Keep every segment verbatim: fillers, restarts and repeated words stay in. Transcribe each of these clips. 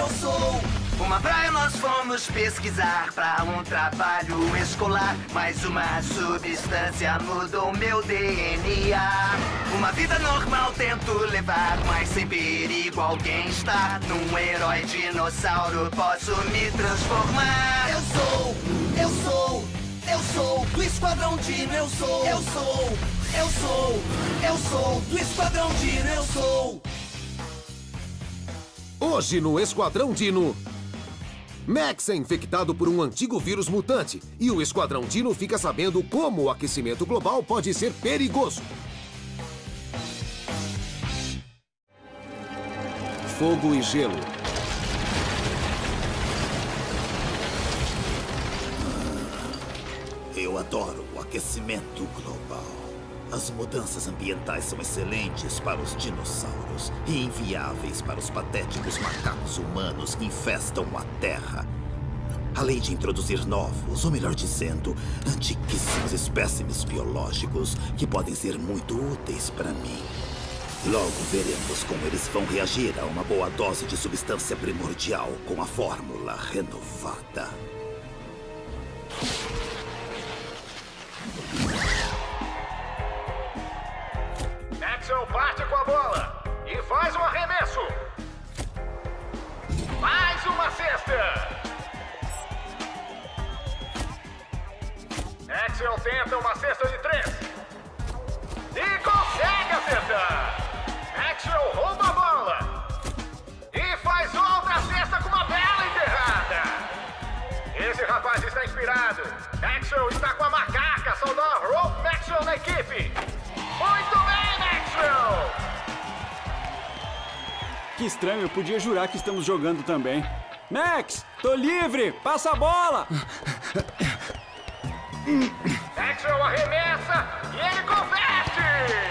eu sou. Uma praia nós fomos pesquisar pra um trabalho escolar, mas uma substância mudou meu D N A. Uma vida normal tento levar, mas sem perigo alguém está. Num herói dinossauro posso me transformar. Eu sou, eu sou, eu sou do Esquadrão Dino, eu sou. Eu sou, eu sou, eu sou do Esquadrão Dino, eu sou. Hoje no Esquadrão Dino, Max é infectado por um antigo vírus mutante e o Esquadrão Dino fica sabendo como o aquecimento global pode ser perigoso. Fogo e gelo. Eu adoro o aquecimento global. As mudanças ambientais são excelentes para os dinossauros e inviáveis para os patéticos macacos humanos que infestam a Terra. Além de introduzir novos, ou melhor dizendo, antiquíssimos espécimes biológicos que podem ser muito úteis para mim. Logo veremos como eles vão reagir a uma boa dose de substância primordial com a fórmula renovada. Maxwell parte com a bola e faz um arremesso. Mais uma cesta. Maxwell tenta uma cesta de três e consegue acertar. Maxwell rouba a bola e faz outra cesta com uma bela enterrada. Esse rapaz está inspirado. Maxwell está com a macaca, saudar Rope Maxwell na equipe. Muito bem, Maxwell! Que estranho, eu podia jurar que estamos jogando também. Max, tô livre! Passa a bola! Maxwell arremessa e ele converte!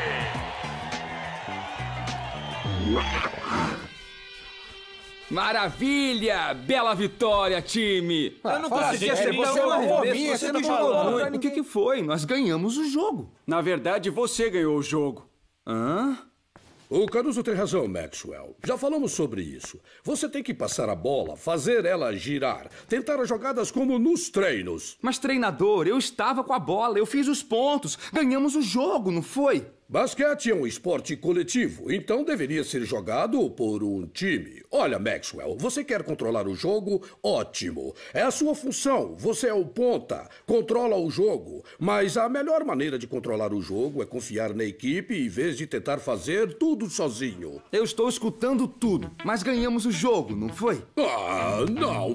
Maravilha! Bela vitória, time! Ah, eu não fala consegui sério, acertar você é uma uma vez, fominha, você você não não jogou falou muito. pra O que, que foi? Nós ganhamos o jogo. Na verdade, você ganhou o jogo. Hã? O Caruso tem razão, Maxwell. Já falamos sobre isso. Você tem que passar a bola, fazer ela girar, tentar as jogadas como nos treinos. Mas, treinador, eu estava com a bola, eu fiz os pontos. Ganhamos o jogo, não foi? Basquete é um esporte coletivo, então deveria ser jogado por um time. Olha, Maxwell, você quer controlar o jogo? Ótimo. É a sua função. Você é o ponta. Controla o jogo. Mas a melhor maneira de controlar o jogo é confiar na equipe em vez de tentar fazer tudo sozinho. Eu estou escutando tudo, mas ganhamos o jogo, não foi? Ah, não.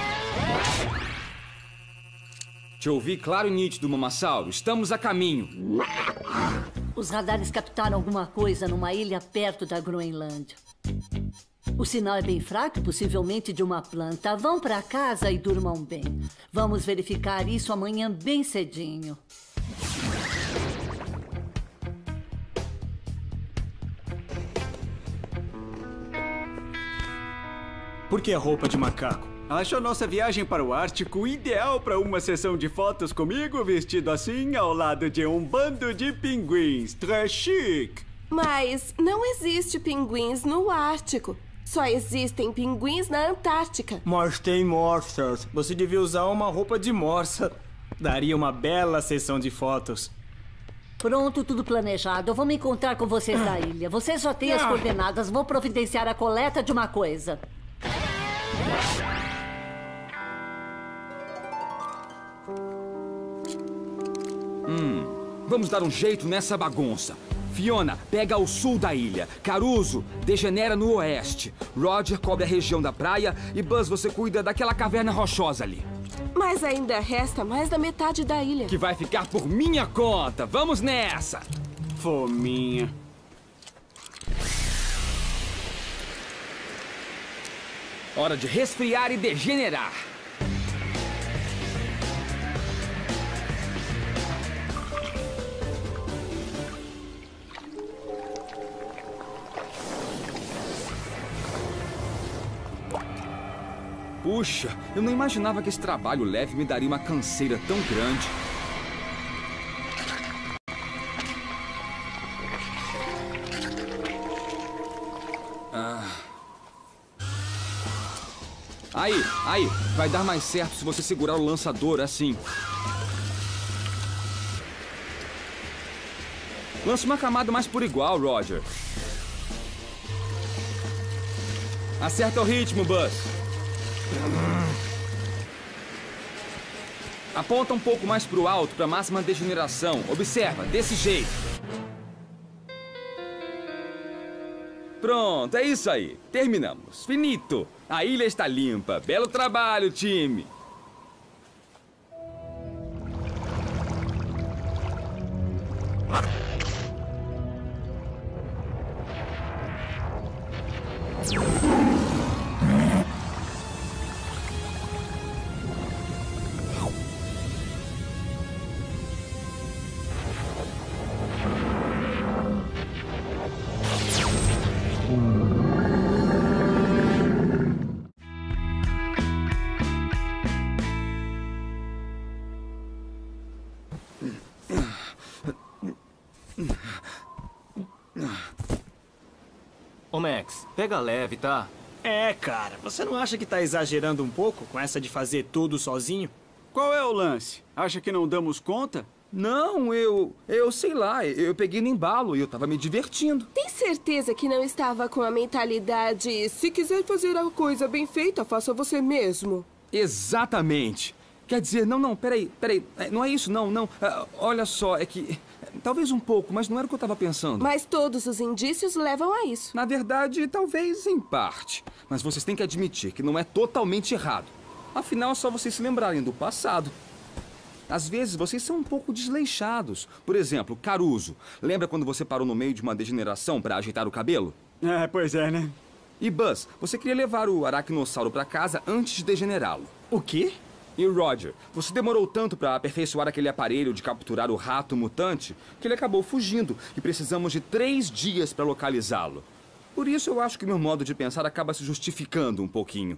Te ouvi claro e nítido, Mamassauro. Estamos a caminho. Os radares captaram alguma coisa numa ilha perto da Groenlândia. O sinal é bem fraco, possivelmente de uma planta. Vão para casa e durmam bem. Vamos verificar isso amanhã bem cedinho. Por que a roupa de macaco? Acho a nossa viagem para o Ártico ideal para uma sessão de fotos comigo vestido assim ao lado de um bando de pinguins. Très chique. Mas não existe pinguins no Ártico. Só existem pinguins na Antártica. Mas tem morsas. Você devia usar uma roupa de morsa. Daria uma bela sessão de fotos. Pronto, tudo planejado. Eu vou me encontrar com vocês na ilha. Vocês já têm as coordenadas. Vou providenciar a coleta de uma coisa. Hum, vamos dar um jeito nessa bagunça. Fiona, pega ao sul da ilha. Caruso, degenera no oeste. Roger cobre a região da praia e Buzz, você cuida daquela caverna rochosa ali. Mas ainda resta mais da metade da ilha. Que vai ficar por minha conta. Vamos nessa! Fominha. Hora de resfriar e degenerar. Puxa, eu não imaginava que esse trabalho leve me daria uma canseira tão grande. Ah. Aí, aí. Vai dar mais certo se você segurar o lançador assim. Lança uma camada mais por igual, Roger. Acerta o ritmo, Buzz. Aponta um pouco mais pro alto, pra máxima degeneração. Observa, desse jeito. Pronto, é isso aí. Terminamos. Finito. A ilha está limpa. Belo trabalho, time. Ô, Max, pega leve, tá? É, cara, você não acha que tá exagerando um pouco com essa de fazer tudo sozinho? Qual é o lance? Acha que não damos conta? Não, eu... eu sei lá, eu peguei no embalo e eu tava me divertindo. Tem certeza que não estava com a mentalidade se quiser fazer a coisa bem feita, faça você mesmo? Exatamente. Quer dizer, não, não, peraí, peraí, não é isso, não, não. Uh, olha só, é que... Talvez um pouco, mas não era o que eu tava pensando. Mas todos os indícios levam a isso. Na verdade, talvez em parte. Mas vocês têm que admitir que não é totalmente errado. Afinal, é só vocês se lembrarem do passado. Às vezes, vocês são um pouco desleixados. Por exemplo, Caruso. Lembra quando você parou no meio de uma degeneração para ajeitar o cabelo? É, pois é, né? E Buzz, você queria levar o aracnossauro para casa antes de degenerá-lo. O quê? E Roger, você demorou tanto para aperfeiçoar aquele aparelho de capturar o rato mutante que ele acabou fugindo e precisamos de três dias para localizá-lo. Por isso eu acho que meu modo de pensar acaba se justificando um pouquinho.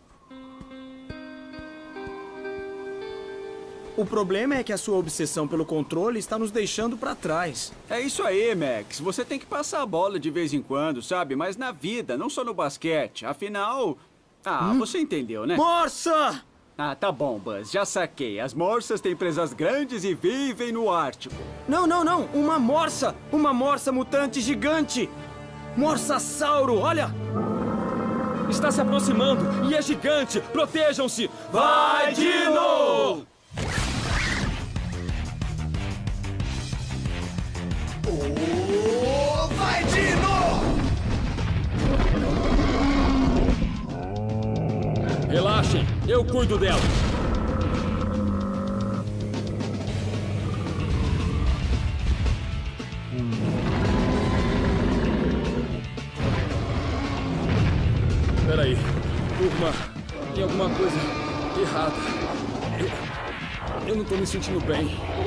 O problema é que a sua obsessão pelo controle está nos deixando para trás. É isso aí, Max. Você tem que passar a bola de vez em quando, sabe? Mas na vida, não só no basquete. Afinal... Ah, hum? Você entendeu, né? Morsa! Ah, tá bom, Buzz. Já saquei. As morsas têm presas grandes e vivem no Ártico. Não, não, não. Uma morsa! Uma morsa mutante gigante! Morsassauro, olha! Está se aproximando e é gigante! Protejam-se! Vai, Dino! Oh, vai, Dino! Relaxem, eu cuido dela. Peraí, turma, tem alguma coisa errada. Eu, eu não tô me sentindo bem.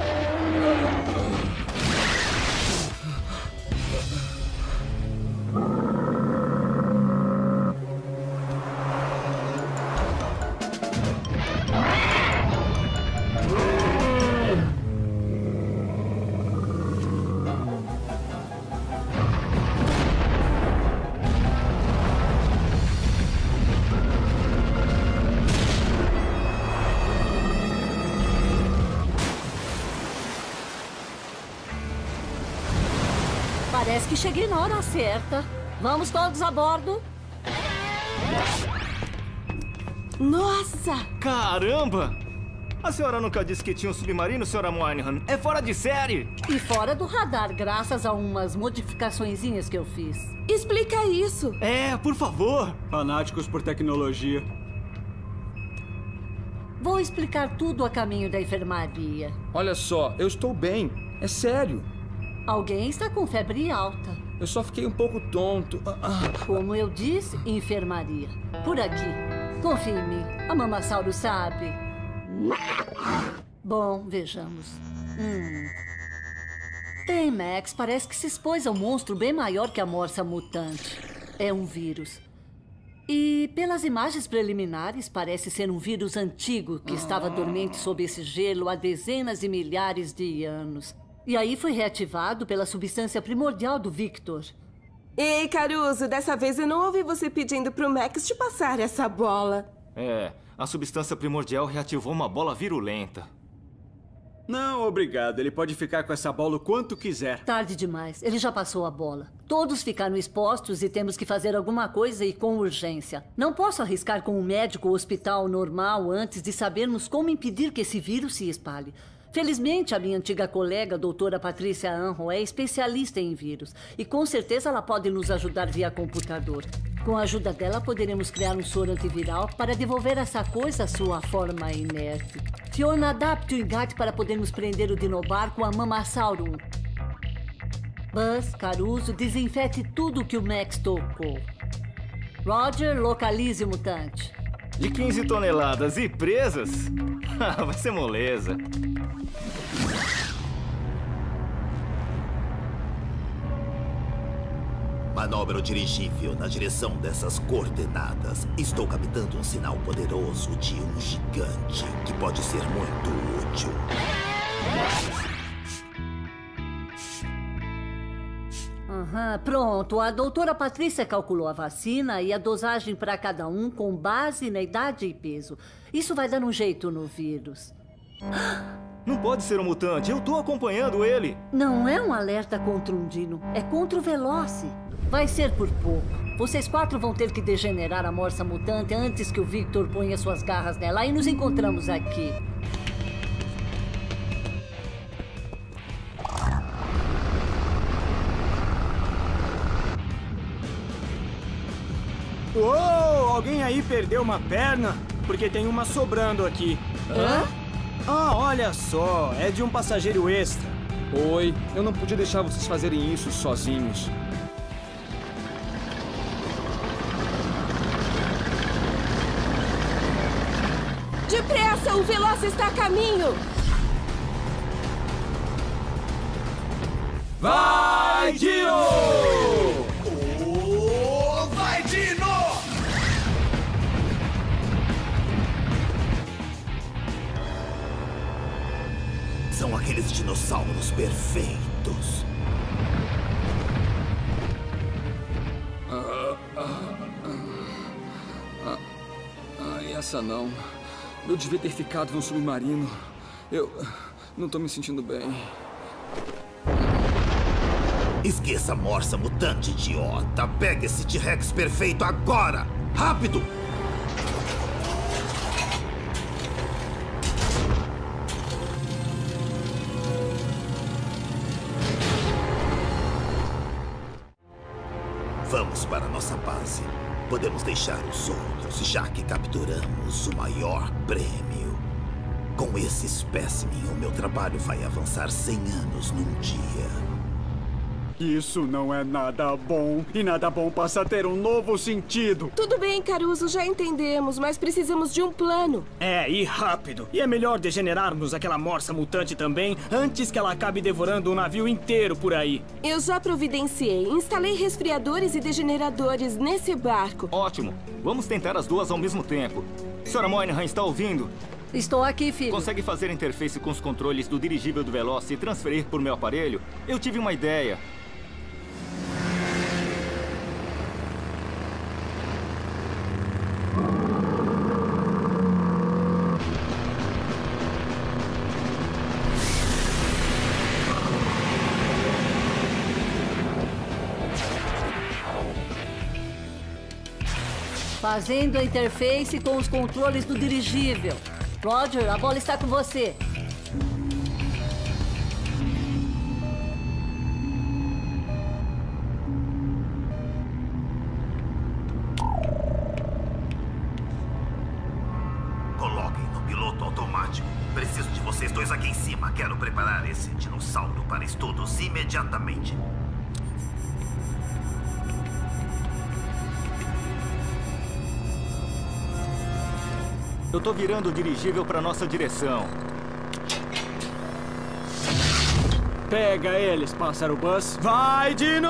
Parece que cheguei na hora certa. Vamos todos a bordo? Nossa! Caramba! A senhora nunca disse que tinha um submarino, senhora Moynihan. É fora de série! E fora do radar, graças a umas modificaçõezinhas que eu fiz. Explica isso! É, por favor! Fanáticos por tecnologia. Vou explicar tudo a caminho da enfermaria. Olha só, eu estou bem. É sério. Alguém está com febre alta. Eu só fiquei um pouco tonto. Como eu disse, enfermaria. Por aqui. Confie em mim. A Mamassauro sabe. Bom, vejamos. Hum. Bem, Max, parece que se expôs a um monstro bem maior que a morsa mutante. É um vírus. E pelas imagens preliminares, parece ser um vírus antigo que estava dormente sob esse gelo há dezenas de milhares de anos. E aí foi reativado pela substância primordial do Victor. Ei, Caruso, dessa vez eu não ouvi você pedindo pro Max te passar essa bola. É, a substância primordial reativou uma bola virulenta. Não, obrigado. Ele pode ficar com essa bola o quanto quiser. Tarde demais. Ele já passou a bola. Todos ficaram expostos e temos que fazer alguma coisa e com urgência. Não posso arriscar com um médico ou hospital normal antes de sabermos como impedir que esse vírus se espalhe. Felizmente, a minha antiga colega, a doutora Patrícia Anho, é especialista em vírus. E com certeza ela pode nos ajudar via computador. Com a ajuda dela, poderemos criar um soro antiviral para devolver essa coisa à sua forma inerte. Fiona, adapte o engate para podermos prender o Dinobar com a Mamasaurum. Buzz, Caruso, desinfete tudo que o Max tocou. Roger, localize o mutante. De quinze toneladas e presas? Vai ser moleza. Manobra o dirigível na direção dessas coordenadas. Estou captando um sinal poderoso de um gigante que pode ser muito útil. Aham, pronto. A doutora Patrícia calculou a vacina e a dosagem para cada um com base na idade e peso. Isso vai dar um jeito no vírus. Não pode ser um mutante. Eu tô acompanhando ele. Não é um alerta contra um dino. É contra o Veloci. Vai ser por pouco. Vocês quatro vão ter que degenerar a morsa mutante antes que o Victor ponha suas garras nela. E nos encontramos aqui. Uou! Alguém aí perdeu uma perna? Porque tem uma sobrando aqui. Hã? Ah, olha só. É de um passageiro extra. Oi, eu não podia deixar vocês fazerem isso sozinhos. Depressa! O Veloci está a caminho! Vai, Dino! Oh, vai, Dino! São aqueles dinossauros perfeitos. Ah, ah, ah, ah, essa não. Eu devia ter ficado no submarino. Eu não tô me sentindo bem. Esqueça a morsa mutante, idiota. Pega esse T-Rex perfeito agora! Rápido! Vamos para nossa base. Podemos deixar os outros, já que capturamos o maior prêmio. Com esse espécimen, o meu trabalho vai avançar cem anos num dia. Isso não é nada bom. E nada bom passa a ter um novo sentido. Tudo bem, Caruso, já entendemos, mas precisamos de um plano. É, e rápido. E é melhor degenerarmos aquela morsa mutante também, antes que ela acabe devorando um navio inteiro por aí. Eu já providenciei. Instalei resfriadores e degeneradores nesse barco. Ótimo. Vamos tentar as duas ao mesmo tempo. Senhora Moynihan, está ouvindo? Estou aqui, filho. Consegue fazer interface com os controles do dirigível do Veloci e transferir por meu aparelho? Eu tive uma ideia. Fazendo a interface com os controles do dirigível. Roger, a bola está com você. Coloquem no piloto automático. Preciso de vocês dois aqui em cima. Quero preparar esse dinossauro para estudos imediatamente. Eu tô virando o dirigível para nossa direção. Pega eles, pássaro Buzz. Vai, Dino!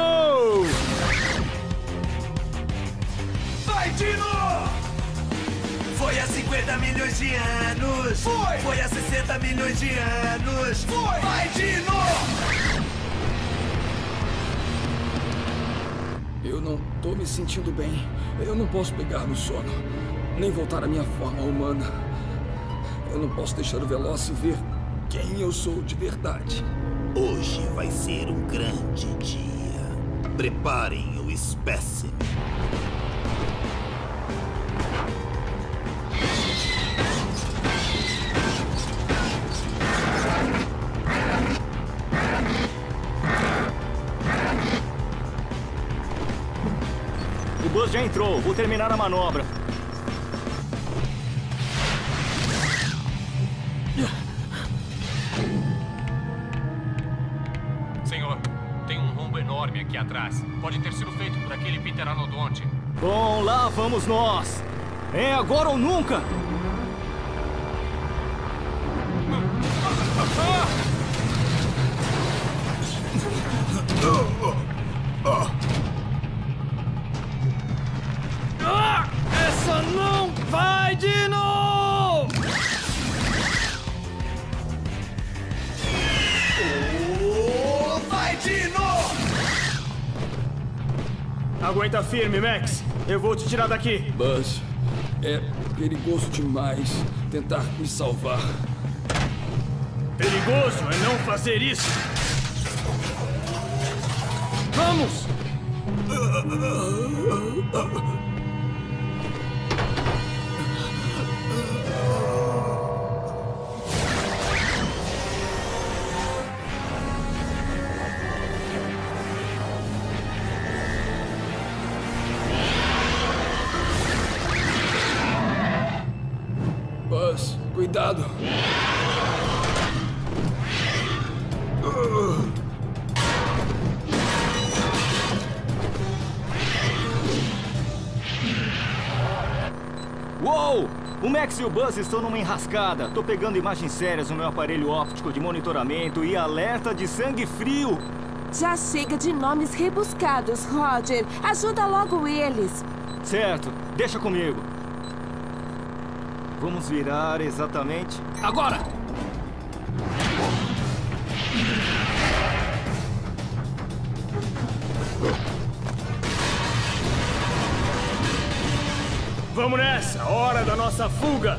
Vai, Dino! Foi há cinquenta milhões de anos. Foi! Foi há sessenta milhões de anos. Foi! Vai, Dino! Eu não tô me sentindo bem. Eu não posso pegar no sono. nem voltar à minha forma humana. Eu não posso deixar o Veloce ver quem eu sou de verdade. Hoje vai ser um grande dia. Preparem o espécime. O Buzz já entrou. Vou terminar a manobra. Senhor, tem um rombo enorme aqui atrás. Pode ter sido feito por aquele pteranodonte. Bom, lá vamos nós. É agora ou nunca. Ah, essa não vai, Dino! Oh, vai, Dino! Aguenta firme, Max. Eu vou te tirar daqui. Buzz, é perigoso demais tentar me salvar. Perigoso é não fazer isso. Vamos! Buzz, cuidado. Uou! O Max e o Buzz estão numa enrascada. Tô pegando imagens sérias no meu aparelho óptico de monitoramento e alerta de sangue frio. Já chega de nomes rebuscados, Roger. Ajuda logo eles. Certo, deixa comigo. Vamos virar exatamente agora! Vamos nessa! Hora da nossa fuga!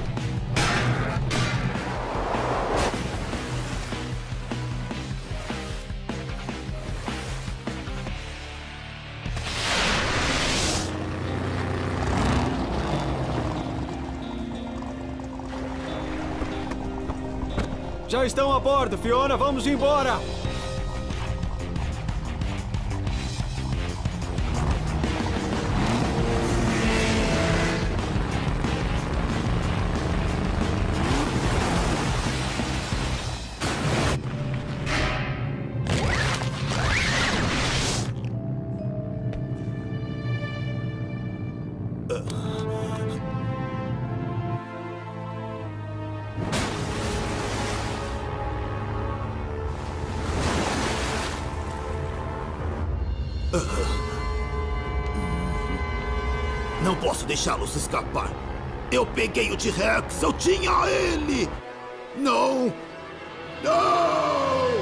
Já estão a bordo, Fiona. Vamos embora! Não posso deixá-los escapar. Eu peguei o T-Rex, eu tinha ele! Não! Não!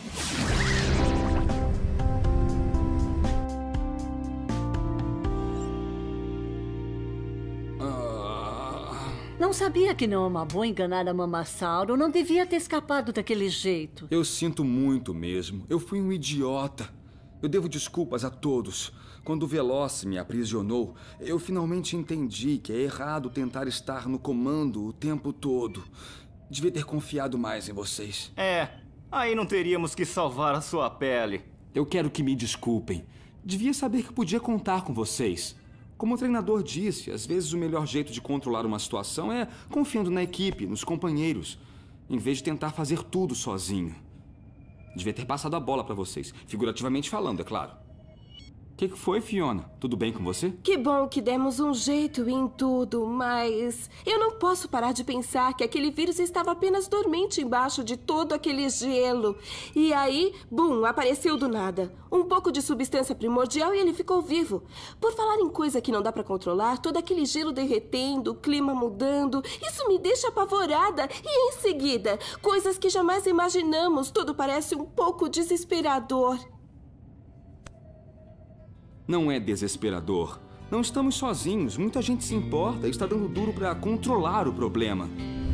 Não sabia que não é uma boa enganar a Mamassauro. Não devia ter escapado daquele jeito. Eu sinto muito mesmo. Eu fui um idiota. Eu devo desculpas a todos. Quando o Veloce me aprisionou, eu finalmente entendi que é errado tentar estar no comando o tempo todo. Devia ter confiado mais em vocês. É, aí não teríamos que salvar a sua pele. Eu quero que me desculpem. Devia saber que podia contar com vocês. Como o treinador disse, às vezes o melhor jeito de controlar uma situação é confiando na equipe, nos companheiros, em vez de tentar fazer tudo sozinho. Devia ter passado a bola pra vocês, figurativamente falando, é claro. O que, que foi, Fiona? Tudo bem com você? Que bom que demos um jeito em tudo, mas eu não posso parar de pensar que aquele vírus estava apenas dormente embaixo de todo aquele gelo. E aí, bum, apareceu do nada. Um pouco de substância primordial e ele ficou vivo. Por falar em coisa que não dá pra controlar, todo aquele gelo derretendo, o clima mudando, isso me deixa apavorada. E em seguida, coisas que jamais imaginamos, tudo parece um pouco desesperador. Não é desesperador. Não estamos sozinhos. Muita gente se importa e está dando duro para controlar o problema.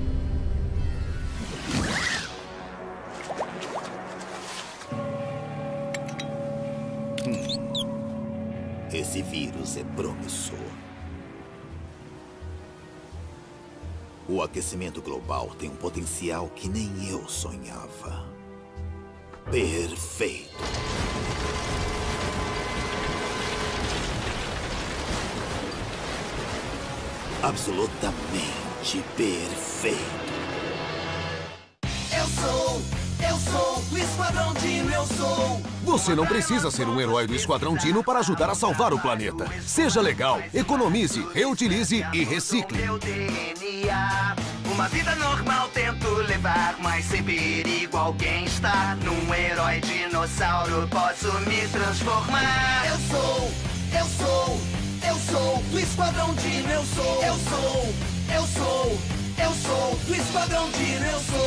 Hum. Esse vírus é promissor. O aquecimento global tem um potencial que nem eu sonhava. Perfeito. Absolutamente perfeito. Eu sou, eu sou do Esquadrão Dino, eu sou. Você não precisa ser um herói do Esquadrão Dino para ajudar a salvar o planeta. Seja legal, economize, reutilize e recicle. Uma vida normal tento levar, mas sem perigo alguém está. Num herói dinossauro posso me transformar. Eu sou, eu sou, eu sou do Esquadrão Dino, eu sou. Eu sou, eu sou, eu sou do Esquadrão Dino, eu sou.